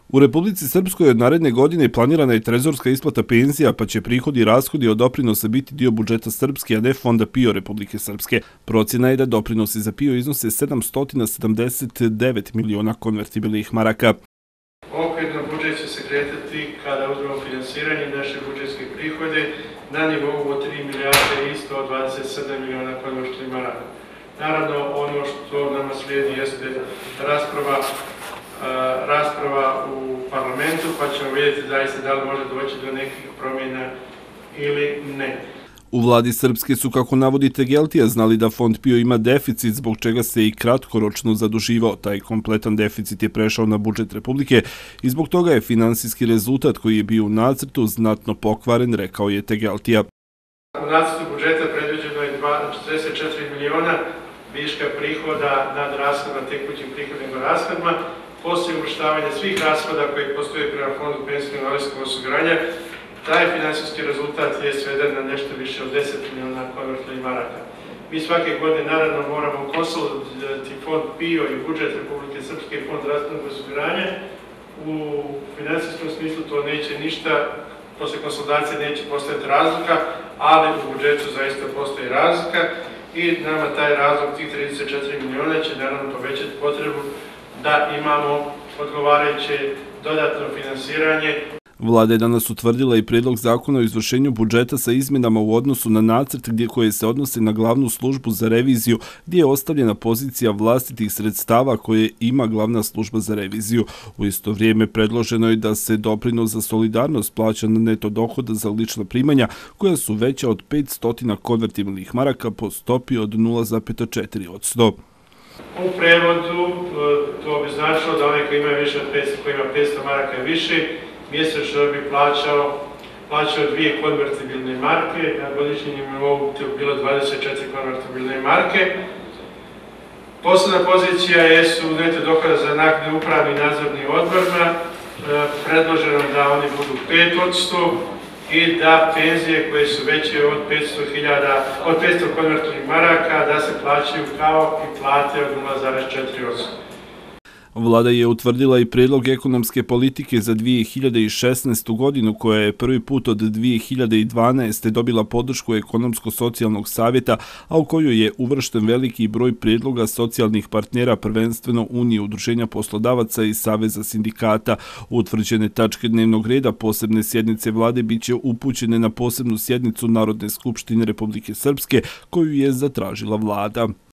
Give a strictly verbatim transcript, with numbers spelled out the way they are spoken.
U Republici Srpskoj od naredne godine planirana je trezorska isplata penzija, pa će prihodi i rashodi od doprinosa biti dio budžeta Srpske, a ne Fonda PIO Republike Srpske. Procjena je da doprinosi za PIO iznose sedamsto sedamdeset devet miliona konvertibilnih maraka. Okvirno budžet će se kretati kada uzmemo finansiranje naše budžetske prihode na nivou od tri milijarde i sto dvadeset sedam miliona konvertibilnih maraka. Naravno, ono što nama slijedi jeste rasprava rasprava u parlamentu, pa ćemo vidjeti zaista da li može doći do nekih promjena ili ne. U vladi Srpske su, kako navodi Tegeltija, znali da Fond PIO ima deficit, zbog čega se i kratkoročno zaduživao. Taj kompletan deficit je prešao na budžet Republike i zbog toga je finansijski rezultat koji je bio u nacrtu znatno pokvaren, rekao je Tegeltija. U nacrtu budžeta predviđeno je četrdeset četiri miliona viška prihoda nad rashodima, tekućim prihodima i rashodima, poslije uvrštavanja svih rashoda koji postoje prema Fondu penzijskog i invalidskog osiguranja. Taj finansijski rezultat je sveden na nešto više od deset miliona konvertibilnih maraka. Mi svake godine naravno moramo konsolidirati Fond PIO i budžet Republike Srpske i Fond zdravstvenog osiguranja. U finansijskom smislu to neće ništa, posle konsolidacije neće postojati razlika, ali u budžetu zaista postoji razlika i nama taj razlog, tih trideset četiri miliona, će naravno povećati potrebu da imamo odgovarajuće dodatno finansiranje. Vlada je danas utvrdila i prijedlog zakona o izvršenju budžeta sa izmjenama u odnosu na nacrt gdje koje se odnose na glavnu službu za reviziju, gdje je ostavljena pozicija vlastitih sredstava koje ima glavna služba za reviziju. U isto vrijeme predloženo je da se doprinos za solidarnost plaća na neto dohoda za lična primanja koja su veća od petsto konvertibilnih maraka po stopi od nula zarez četiri posto. U prevodu to bi značilo da onaj koji ima više od petsto, koji ima petsto maraka i više, mjesečno bi plaćao, plaćao dvije konvertibilne marke, na godišnjem nivou to bilo dvadeset četiri konvertibilne marke. Posledna pozicija jesu neto dohoda za naknade upravni i nadzorni odborima, predloženo da oni budu pet posto i da penzije koje su veće od petsto hiljada, od petsto konvertibilnih maraka da se plaćaju kao i plate od nula zarez četiri posto. Vlada je utvrdila i prijedlog ekonomske politike za dvije hiljade šesnaestu godinu, koja je prvi put od dvije hiljade dvanaeste. dobila podršku Ekonomsko-socijalnog savjeta, a u kojoj je uvršten veliki broj prijedloga socijalnih partnera, prvenstveno Unije udruženja poslodavaca i Saveza sindikata. Utvrđene tačke dnevnog reda posebne sjednice vlade biće upućene na posebnu sjednicu Narodne skupštine Republike Srpske, koju je zatražila vlada.